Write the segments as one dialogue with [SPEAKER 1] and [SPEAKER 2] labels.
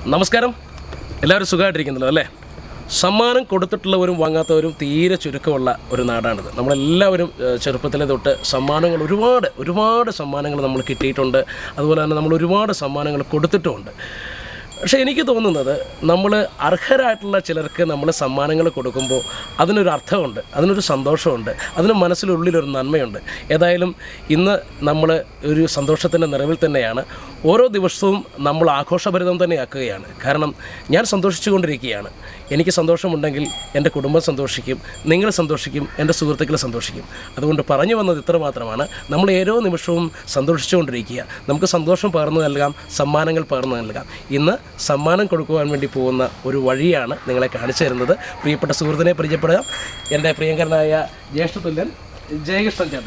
[SPEAKER 1] നമസ്കാരം, എല്ലാവരും സുഖമായിട്ടിരിക്കുന്നല്ലോ അല്ലേ? സമ്മാനം കൊടുത്തിട്ടുള്ളവരും വാങ്ങാത്തവരും തീരെ ചുരുക്കമുള്ള ഒരു നാടാണിത്. നമ്മളെല്ലാവരും ചെറുപ്പത്തിലെ തൊട്ട് സമ്മാനങ്ങൾ ഒരുപാട് സമ്മാനങ്ങൾ നമ്മൾ കിട്ടിയിട്ടുണ്ട്. അതുപോലെ തന്നെ നമ്മൾ ഒരുപാട് സമ്മാനങ്ങൾ കൊടുത്തിട്ടുമുണ്ട്. പക്ഷേ എനിക്ക് തോന്നുന്നത് നമ്മൾ അർഹരായിട്ടുള്ള ചിലർക്ക് നമ്മൾ സമ്മാനങ്ങൾ കൊടുക്കുമ്പോൾ അതിനൊരു അർത്ഥമുണ്ട്, അതിനൊരു സന്തോഷമുണ്ട്, അതിന് മനസ്സിലുള്ളിലൊരു നന്മയുണ്ട്. ഏതായാലും ഇന്ന് നമ്മൾ ഒരു സന്തോഷത്തിൻ്റെ നിറവിൽ തന്നെയാണ്. ഓരോ ദിവസവും നമ്മൾ ആഘോഷഭരിതം തന്നെയാക്കുകയാണ്. കാരണം ഞാൻ സന്തോഷിച്ചു കൊണ്ടിരിക്കുകയാണ്. എനിക്ക് സന്തോഷമുണ്ടെങ്കിൽ എൻ്റെ കുടുംബം സന്തോഷിക്കും, നിങ്ങൾ സന്തോഷിക്കും, എൻ്റെ സുഹൃത്തുക്കൾ സന്തോഷിക്കും. അതുകൊണ്ട് പറഞ്ഞു വന്നത് ഇത്ര മാത്രമാണ്. നമ്മൾ ഓരോ നിമിഷവും സന്തോഷിച്ചുകൊണ്ടിരിക്കുക. നമുക്ക് സന്തോഷം പകർന്നു നൽകാം, സമ്മാനങ്ങൾ പകർന്നു നൽകാം. ഇന്ന് സമ്മാനം കൊടുക്കുവാൻ വേണ്ടി പോകുന്ന ഒരു വഴിയാണ് നിങ്ങളെ കാണിച്ചു തരുന്നത്. പ്രിയപ്പെട്ട സുഹൃത്തിനെ പരിചയപ്പെടുക. എൻ്റെ പ്രിയങ്കരനായ ജ്യേഷ്ഠതുല്യൻ ജയകൃഷ്ണൻ ചേട്ടൻ.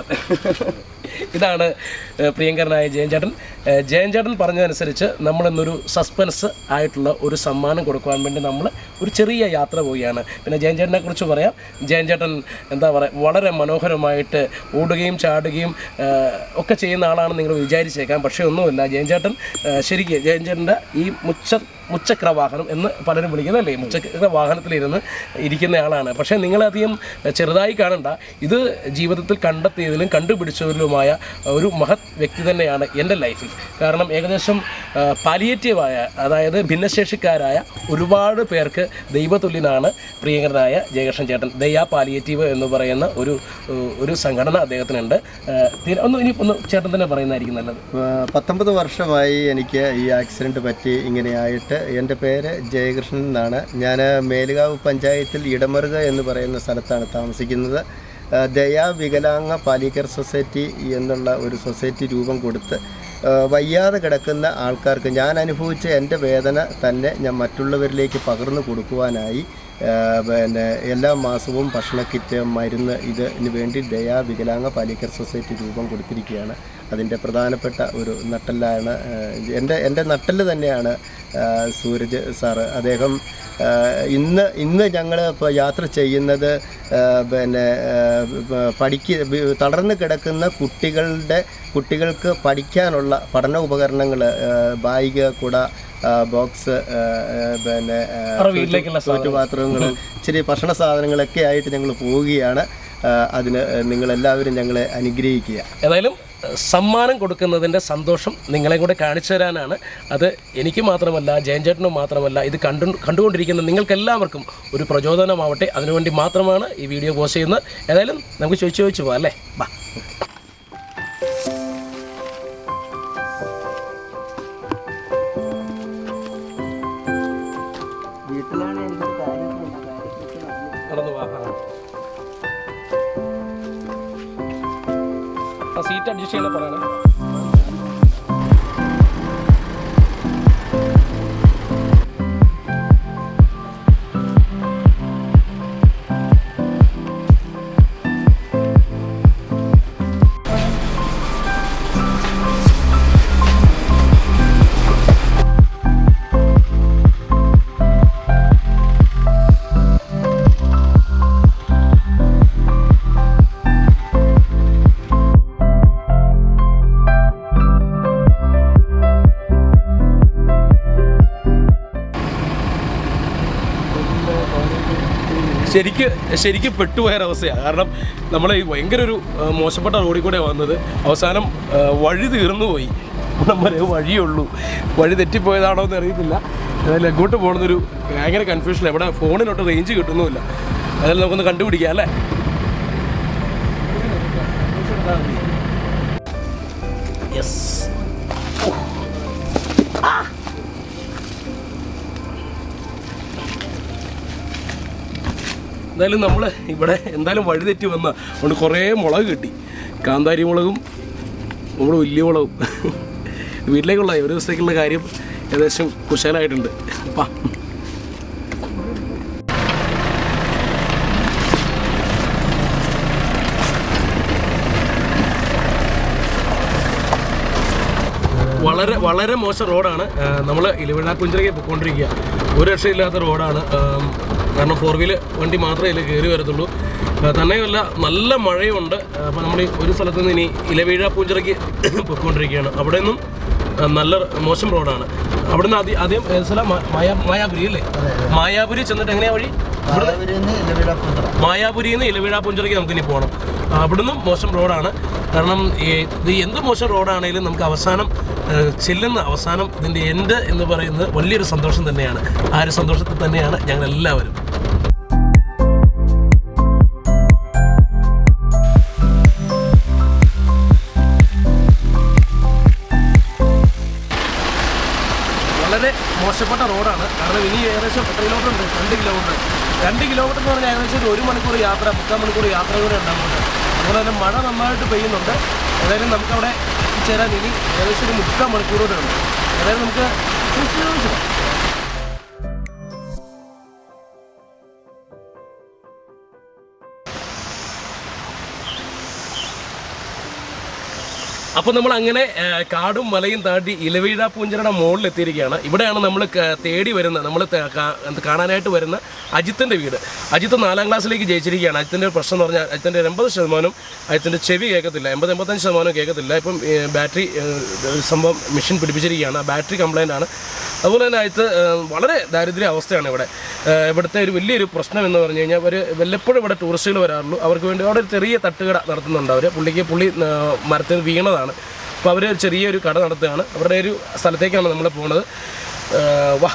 [SPEAKER 1] ഇതാണ് പ്രിയങ്കരനായ ജയൻ ചേട്ടൻ. ജയൻ ചേട്ടൻ പറഞ്ഞതനുസരിച്ച് നമ്മളിന്നൊരു സസ്പെൻസ് ആയിട്ടുള്ള ഒരു സമ്മാനം കൊടുക്കുവാൻ വേണ്ടി നമ്മൾ ഒരു ചെറിയ യാത്ര പോവുകയാണ്. പിന്നെ ജയൻ ചേട്ടനെ കുറിച്ച് പറയാം. ജയൻ ചേട്ടൻ എന്താ പറയുക, വളരെ മനോഹരമായിട്ട് ഓടുകയും ചാടുകയും ഒക്കെ ചെയ്യുന്ന ആളാണ് നിങ്ങൾ വിചാരിച്ചേക്കാം. പക്ഷേ ഒന്നുമില്ല. ജയൻ ചേട്ടൻ ശരിക്കും ജയൻ ചേട്ടൻ്റെ ഈ മുച്ചക്ര വാഹനം എന്ന് പലരും വിളിക്കുന്നതല്ലേ, മുച്ചക്ര വാഹനത്തിലിരുന്ന് ഇരിക്കുന്ന ആളാണ്. പക്ഷേ നിങ്ങളധികം ചെറുതായി കാണണ്ട. ഇത് ജീവിതത്തിൽ കണ്ടെത്തിയതിലും കണ്ടുപിടിച്ചതിലുമായ ഒരു മഹത് വ്യക്തി തന്നെയാണ് എൻ്റെ ലൈഫിൽ. കാരണം ഏകദേശം പാലിയേറ്റീവായ, അതായത് ഭിന്നശേഷിക്കാരായ ഒരുപാട് പേർക്ക് ദൈവതുല്യനാണ് പ്രിയങ്കരനായ ജയകൃഷ്ണൻ ചേട്ടൻ. ദയാ പാലിയേറ്റീവ് എന്ന് പറയുന്ന ഒരു സംഘടന അദ്ദേഹത്തിനുണ്ട്. ഒന്ന് ചേട്ടൻ തന്നെ പറയുന്നതായിരിക്കും നല്ലത്.
[SPEAKER 2] 19 വർഷമായി എനിക്ക് ഈ ആക്സിഡൻറ്റ് പറ്റി ഇങ്ങനെയായിട്ട്. എൻ്റെ പേര് ജയകൃഷ്ണൻ എന്നാണ്. ഞാൻ മേലുകാവ് പഞ്ചായത്തിൽ ഇടമറുക എന്ന് പറയുന്ന സ്ഥലത്താണ് താമസിക്കുന്നത്. ദയാ വികലാംഗ പാലിക്കർ സൊസൈറ്റി എന്നുള്ള ഒരു സൊസൈറ്റി രൂപം കൊടുത്ത് വയ്യാതെ കിടക്കുന്ന ആൾക്കാർക്ക് ഞാൻ അനുഭവിച്ച എൻ്റെ വേദന തന്നെ ഞാൻ മറ്റുള്ളവരിലേക്ക് പകർന്നു കൊടുക്കുവാനായി എല്ലാ മാസവും ഭക്ഷണ കിറ്റ്, മരുന്ന് ഇതിന് വേണ്ടി ദയാ വികലാംഗ പാലിക്കർ സൊസൈറ്റി രൂപം കൊടുത്തിരിക്കുകയാണ്. അതിൻ്റെ പ്രധാനപ്പെട്ട ഒരു നട്ടെല്ലാണ് എൻ്റെ നട്ടെല്ല് തന്നെയാണ് സൂരജ് സാറ്. അദ്ദേഹം ഇന്ന് ഞങ്ങൾ ഇപ്പോൾ യാത്ര ചെയ്യുന്നത് തളർന്നു കിടക്കുന്ന കുട്ടികൾക്ക് പഠിക്കാനുള്ള പഠന ഉപകരണങ്ങൾ, ബാഗ്, കുട, ബോക്സ്, പാത്രങ്ങൾ, ഇച്ചിരി ഭക്ഷണ സാധനങ്ങളൊക്കെ ആയിട്ട് ഞങ്ങൾ പോവുകയാണ്. അതിന് നിങ്ങളെല്ലാവരും ഞങ്ങളെ അനുഗ്രഹിക്കുക.
[SPEAKER 1] ഏതായാലും സമ്മാനം കൊടുക്കുന്നതിൻ്റെ സന്തോഷം നിങ്ങളെ കൂടെ കാണിച്ചു തരാനാണ്. അത് എനിക്ക് മാത്രമല്ല, ജയൻ ചേട്ടനും മാത്രമല്ല, ഇത് കണ്ടുകൊണ്ടിരിക്കുന്ന നിങ്ങൾക്കെല്ലാവർക്കും ഒരു പ്രചോദനമാവട്ടെ. അതിനുവേണ്ടി മാത്രമാണ് ഈ വീഡിയോ പോസ്റ്റ് ചെയ്യുന്നത്. ഏതായാലും നമുക്ക് ചോദിച്ചു പോകാം അല്ലേ? ബാ. സീറ്റ് അഡ്ജസ്റ്റ് ചെയ്യണം പറയണം. ശരിക്കും പെട്ടുപോയൊരവസ്ഥയാണ്. കാരണം നമ്മൾ ഈ ഭയങ്കര ഒരു മോശപ്പെട്ട റോഡിൽ കൂടെ വന്നത്. അവസാനം വഴി തീർന്നു പോയി. നമ്മളെ വഴിയുള്ളൂ. വഴി തെറ്റിപ്പോയതാണോ എന്ന് അറിയത്തില്ല. അതായത് എങ്ങോട്ട് പോകണമെന്നൊരു ഭയങ്കര കൺഫ്യൂഷൻ. എവിടെ ഫോണിനോട്ട് റേഞ്ച് കിട്ടുന്നുമില്ല. അതായത് നമുക്കൊന്ന് കണ്ടുപിടിക്കാം അല്ലേ? യെസ്. എന്തായാലും നമ്മൾ ഇവിടെ എന്തായാലും വഴി തെറ്റി വന്ന അതുകൊണ്ട് കുറേ മുളക് കിട്ടി. കാന്താരി മുളകും നമ്മുടെ വലിയ മുളകും. വീട്ടിലേക്കുള്ള ഒരു ദിവസത്തേക്കുള്ള കാര്യം ഏകദേശം കുശാലായിട്ടുണ്ട്. അപ്പം വളരെ മോശം റോഡാണ്. നമ്മൾ ഇലവിഴാക്കുഞ്ചിലേക്ക് പോയിക്കൊണ്ടിരിക്കുക. ഒരു രക്ഷയില്ലാത്ത റോഡാണ്. കാരണം 4 വീലർ വണ്ടി മാത്രമേ ഇതിൽ കയറി വരത്തുള്ളൂ. തന്നെയുമല്ല നല്ല മഴയുണ്ട്. അപ്പോൾ നമ്മൾ ഒരു സ്ഥലത്ത് നിന്ന് ഇനി ഇലവീഴ പൂഞ്ചിറയ്ക്ക് പോയിക്കൊണ്ടിരിക്കുകയാണ്. അവിടെ നിന്നും നല്ല മോശം റോഡാണ്. അവിടുന്ന് ആദ്യം സ്ഥലം മായാപുരി അല്ലേ? മായാപുരി ചെന്നിട്ട് എങ്ങനെയാ വഴി? മായാപുരിയിൽ നിന്ന് ഇലവീഴാപുഞ്ചിറയ്ക്ക് നമുക്കിനി പോകണം. അവിടുന്ന് മോശം റോഡാണ്. കാരണം ഇത് എന്ത് മോശം റോഡാണെങ്കിലും നമുക്ക് അവസാനം ഇതിൻ്റെ എൻഡ് എന്ന് പറയുന്നത് വലിയൊരു സന്തോഷം തന്നെയാണ്. ആ ഒരു സന്തോഷത്തിൽ തന്നെയാണ് ഞങ്ങളെല്ലാവരും. വളരെ മോശപ്പെട്ട റോഡാണ്. കാരണം ഇനി ഏകദേശം എത്ര കിലോമീറ്റർ ഉണ്ട്? 2 കിലോമീറ്റർ. 2 കിലോമീറ്റർ എന്ന് പറഞ്ഞാൽ ഏകദേശം 1 മണിക്കൂർ യാത്ര, 3/4 മണിക്കൂർ യാത്ര കൂടെ ഉണ്ടാകുന്നുണ്ട്. അതുപോലെ തന്നെ മഴ നന്നായിട്ട് പെയ്യുന്നുണ്ട്. ഏതായാലും നമുക്കവിടെ എത്തിച്ചേരാൻ ഇനി ഏകദേശം 3/4 മണിക്കൂർ കൂടെ ഉണ്ട്. ഏതായാലും നമുക്ക് അപ്പോൾ നമ്മൾ അങ്ങനെ കാടും മലയും താണ്ടി ഇലവീഴാപൂഞ്ചിറയുടെ മുകളിൽ എത്തിയിരിക്കുകയാണ്. ഇവിടെയാണ് നമ്മൾ തേടി വരുന്ന, നമ്മൾ കാണാനായിട്ട് വരുന്ന അജിത്തിൻ്റെ വീട്. അജിത്ത് 4ാം ക്ലാസ്സിലേക്ക് ജയിച്ചിരിക്കുകയാണ്. അജിത്തിൻ്റെ പ്രശ്നം എന്ന് പറഞ്ഞാൽ അജിത്തിൻ്റെ 80% അജിത്തിൻ്റെ ചെവി കേൾക്കത്തില്ല, 80-85% കേൾക്കത്തില്ല. ഇപ്പം ബാറ്ററി സംഭവം മെഷീൻ പിടിപ്പിച്ചിരിക്കുകയാണ്. ആ ബാറ്ററി കംപ്ലൈൻ്റ് ആണ്. അതുപോലെ തന്നെ അജിത്ത് വളരെ ദാരിദ്ര്യ അവസ്ഥയാണ് ഇവിടെ. ഇവിടുത്തെ ഒരു വലിയൊരു പ്രശ്നം എന്ന് പറഞ്ഞു കഴിഞ്ഞാൽ വല്ലപ്പോഴും ഇവിടെ ടൂറിസ്റ്റുകൾ വരാറുള്ളൂ. അവർക്ക് വേണ്ടി അവിടെ ഒരു ചെറിയ തട്ടുകട നടത്തുന്നുണ്ട് അവർ. പുള്ളി മരത്തിൽ വീണതാണ്. അപ്പോൾ അവർ ചെറിയൊരു കട നടത്തുകയാണ്. അവരുടെ ഒരു സ്ഥലത്തേക്കാണ് നമ്മൾ പോകുന്നത്. വാ,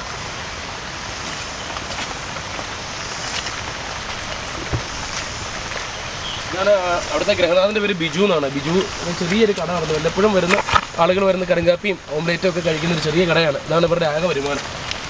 [SPEAKER 1] ഞാൻ അവിടുത്തെ ഗ്രഹനാഥൻ്റെ പേര് ബിജു എന്നാണ്. ബിജു ചെറിയൊരു കട നടത്തുന്നത്. വല്ലപ്പോഴും വരുന്ന ആളുകൾ വരുന്ന കറിങ്കാപ്പിയും ഓംലേറ്റും ഒക്കെ കഴിക്കുന്ന ഒരു ചെറിയ കടയാണ്. ഇതാണ് ഇവരുടെ ആകെ വരുമാനം.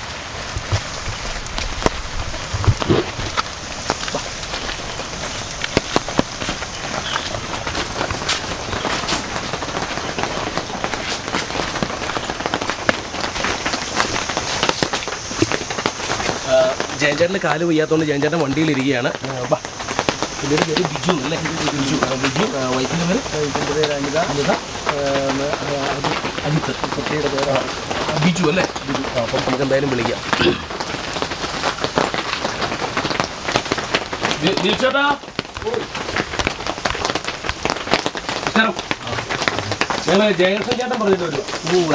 [SPEAKER 1] ജയൻചേട്ടൻ്റെ കാല് വയ്യാത്തതുകൊണ്ട് ജയൻചേട്ടൻ വണ്ടിയിലിരിക്കുകയാണ്. ഇതിൻ്റെ പേര് ബിജു അല്ലേ? ബിജു വൈഫിൻ്റെ പേര് അനിത, അജിത്ത്, കുട്ടിയുടെ പേര് ബിജു അല്ലേ? ബിജു. അപ്പം നമുക്ക് എന്തായാലും വിളിക്കാം. ചേട്ടാ ഞങ്ങൾ ജയകൃഷ്ണൻ ചേട്ടൻ പറഞ്ഞിട്ട് വരുമോ?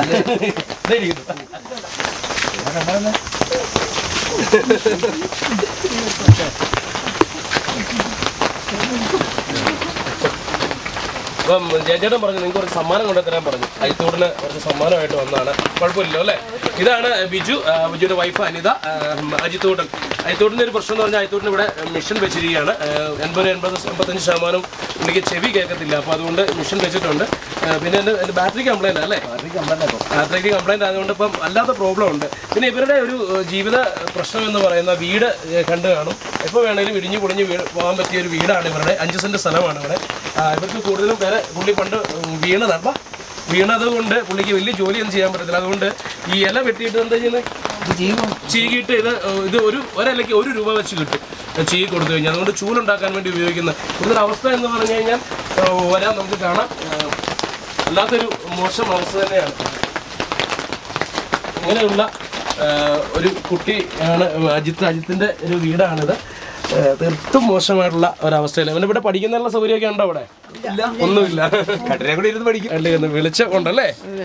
[SPEAKER 1] അപ്പം ജയചേട്ടൻ പറഞ്ഞു നിങ്ങൾക്ക് ഒരു സമ്മാനം കൊണ്ടുതരാൻ പറഞ്ഞു. അജിത്തൂടിന് കുറച്ച് സമ്മാനമായിട്ട് വന്നതാണ്. കുഴപ്പമില്ലല്ലോ അല്ലേ? ഇതാണ് ബിജുവിൻ്റെ വൈഫ് അനിത, അജിത്തൂടിൻ്റെ ഒരു പ്രശ്നം എന്ന് പറഞ്ഞാൽ അജിത്തൂടിന് ഇവിടെ മിഷൻ വെച്ചിരിക്കുകയാണ്. 80-85% പുള്ളിക്ക് ചെവി കേൾക്കത്തില്ല. അപ്പോൾ അതുകൊണ്ട് മിഷൻ വെച്ചിട്ടുണ്ട്. പിന്നെ എൻ്റെ ബാറ്ററി കംപ്ലൈൻ്റ് അല്ലേ? ബാറ്ററി കംപ്ലൈൻ്റ് ആയതുകൊണ്ട് ഇപ്പം അല്ലാത്ത പ്രോബ്ലം ഉണ്ട്. പിന്നെ ഇവരുടെ ഒരു ജീവിത പ്രശ്നം എന്ന് പറയുന്ന വീട് കണ്ടു കാണും. എപ്പോൾ വേണമെങ്കിലും ഇടിഞ്ഞു പൊളിഞ്ഞ് പോകാൻ പറ്റിയ ഒരു വീടാണ് ഇവരുടെ. 5 സെൻറ്റ് സ്ഥലമാണ് ഇവിടെ. ഇവർക്ക് കൂടുതലും പേരെ പുള്ളി പണ്ട് വീണത് കൊണ്ട് പുള്ളിക്ക് വലിയ ജോലിയൊന്നും ചെയ്യാൻ പറ്റത്തില്ല. അതുകൊണ്ട് ഈ ഇല വെട്ടിയിട്ട് എന്താ ചെയ്യുന്നത്? ചീകിയിട്ട് ഇത് ഒരിലയ്ക്ക് 1 രൂപ വെച്ച് കിട്ടും ചീകി കൊടുത്തു കഴിഞ്ഞാൽ. അതുകൊണ്ട് ചൂലുണ്ടാക്കാൻ വേണ്ടി ഉപയോഗിക്കുന്ന ഇവിടുത്തെ അവസ്ഥ എന്ന് പറഞ്ഞു കഴിഞ്ഞാൽ വരാൻ നമുക്ക് കാണാം. അല്ലാത്തൊരു മോശം അവസ്ഥ തന്നെയാണ്. ഇങ്ങനെയുള്ള ഒരു കുട്ടിയാണ് അജിത്തിൻ്റെ ഒരു വീടാണിത്. തീർത്തും മോശമായിട്ടുള്ള ഒരവസ്ഥയിൽ. അവൻ ഇവിടെ പഠിക്കാനുള്ള സൗകര്യമൊക്കെ ഉണ്ടോ? അവിടെ ഒന്നുമില്ല. കട്ടിലെ കൂടി ഇരുന്ന് പഠിക്കും. വെളിച്ചം ഉണ്ടല്ലേ?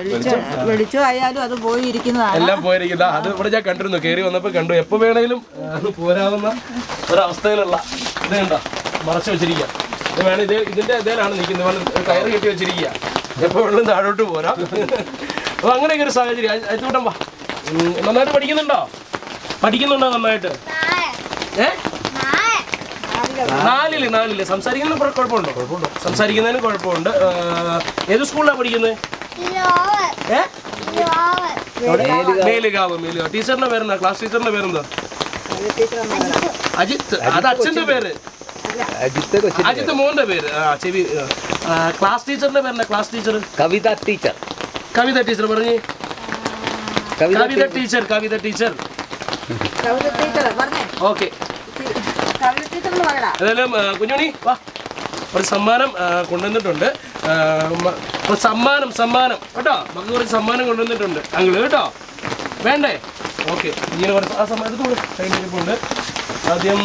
[SPEAKER 1] എല്ലാം പോയിരിക്കുന്ന അത് ഇവിടെ ഞാൻ കണ്ടിരുന്നു. കയറി വന്നപ്പോൾ കണ്ടു. എപ്പോൾ വേണമെങ്കിലും അത് പോരാവുന്ന ഒരവസ്ഥയിലുള്ള ഇത് കണ്ടോ? മറച്ചു വെച്ചിരിക്കുക. ഇത് വേണം. ഇതിൻ്റെ ഇതേലാണ് നിൽക്കുന്നത്. കയറ് കെട്ടി വെച്ചിരിക്കുക. എപ്പോൾ വേണമെങ്കിലും താഴോട്ട് പോരാ. അപ്പോൾ അങ്ങനെയൊക്കെ ഒരു സാഹചര്യം. അയച്ചുകൂട്ടം വാ. നന്നായിട്ട് പഠിക്കുന്നുണ്ടോ നന്നായിട്ട്? 4 സംസാരിക്കുന്നതിന് കുഴപ്പമുണ്ടോ? സംസാരിക്കുന്നതിന് കുഴപ്പമുണ്ട്. ഏത് സ്കൂളിലാണ് പഠിക്കുന്നത്? മേലുകാവ്. ടീച്ചറിന്റെ പേരെന്താ? ക്ലാസ് ടീച്ചറിന്റെ പേരെന്താ? അജിത്ത്. അത് അച്ഛന്റെ പേര്. അജിത്ത് മോന്റെ പേര്. ചെവി. ക്ലാസ് ടീച്ചറിന്റെ പേരെന്താ? ക്ലാസ് ടീച്ചർ കവിത ടീച്ചർ പറഞ്ഞേ. കവിത ടീച്ചർ. ഓക്കെ. ഏതായാലും കുഞ്ഞുണി വാ, ഒരു സമ്മാനം കൊണ്ടുവന്നിട്ടുണ്ട്. സമ്മാനം കേട്ടോ. നമുക്ക് കുറച്ച് സമ്മാനം കൊണ്ടുവന്നിട്ടുണ്ട് അങ്കിള് കേട്ടോ. വേണ്ടേ? ഓക്കെ. ഇങ്ങനെ കുറച്ച് ആ സമ്മാനത്തോട് സൈഡിലിരിപ്പുണ്ട്. ആദ്യം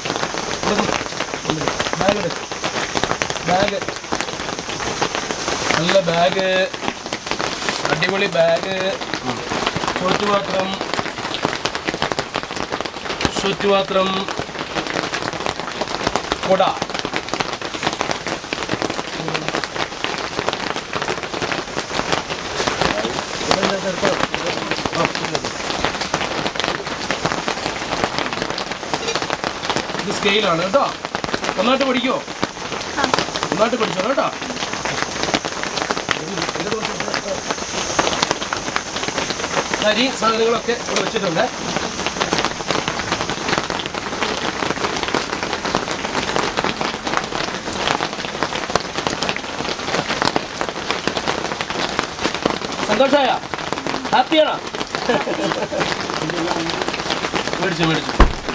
[SPEAKER 1] ബാഗ് നല്ല ബാഗ്, അടിപൊളി ബാഗ്, ചുറ്റുപാത്രം, കൊട. ഇത് സ്കെയിലാണ് കേട്ടോ. നന്നായിട്ട് പഠിക്കുമോ? നന്നായിട്ട് പഠിച്ചോ കേട്ടോ. അരി സാധനങ്ങളൊക്കെ ഇവിടെ വെച്ചിട്ടുണ്ട്. സന്തോഷമായ? ഹാപ്പിയാണോ? മേടിച്ചു.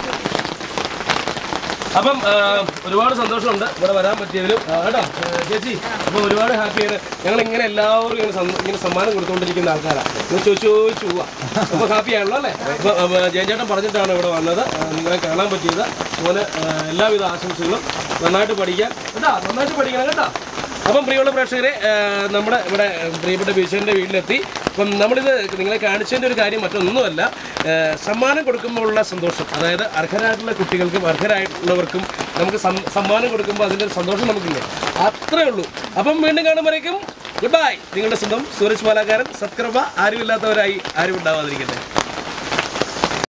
[SPEAKER 1] അപ്പം ഒരുപാട് സന്തോഷമുണ്ട് ഇവിടെ വരാൻ പറ്റിയതിലും കേട്ടോ ചേച്ചി. അപ്പോൾ ഒരുപാട് ഹാപ്പിയാണ്. ഞങ്ങളിങ്ങനെ എല്ലാവരും ഇങ്ങനെ സമ്മാനം കൊടുത്തുകൊണ്ടിരിക്കുന്ന ആൾക്കാരാണ്. നിങ്ങൾ ചോദിച്ചു പോവാ. അപ്പോൾ ഹാപ്പിയാണല്ലോ അല്ലേ? അപ്പോൾ ജയചേട്ടൻ പറഞ്ഞിട്ടാണ് ഇവിടെ വന്നത്, നിങ്ങളെ കാണാൻ പറ്റിയത്. അതുപോലെ എല്ലാവിധ ആശംസകളും. നന്നായിട്ട് പഠിക്കാൻ കേട്ടോ, നന്നായിട്ട് പഠിക്കണം കേട്ടോ. അപ്പം പ്രിയമുള്ള പ്രേക്ഷകരെ, നമ്മുടെ ഇവിടെ പ്രിയപ്പെട്ട ബിജുവിൻ്റെ വീട്ടിലെത്തി. അപ്പം നമ്മളിത് നിങ്ങളെ കാണിച്ചതിൻ്റെ ഒരു കാര്യം മറ്റൊന്നുമല്ല, സമ്മാനം കൊടുക്കുമ്പോഴുള്ള സന്തോഷം. അതായത് അർഹരായിട്ടുള്ള കുട്ടികൾക്കും അർഹരായിട്ടുള്ളവർക്കും നമുക്ക് സമ്മാനം കൊടുക്കുമ്പോൾ അതിൻ്റെ സന്തോഷം നമുക്കില്ലേ, അത്രേ ഉള്ളൂ. അപ്പം വീണ്ടും കാണുമ്പോഴേക്കും ഗുഡ് ബൈ. നിങ്ങളുടെ സ്വന്തം സൂരജ് പാലാക്കാരൻ. സത്കൃപ. ആരുമില്ലാത്തവരായി ആരും ഉണ്ടാവാതിരിക്കട്ടെ.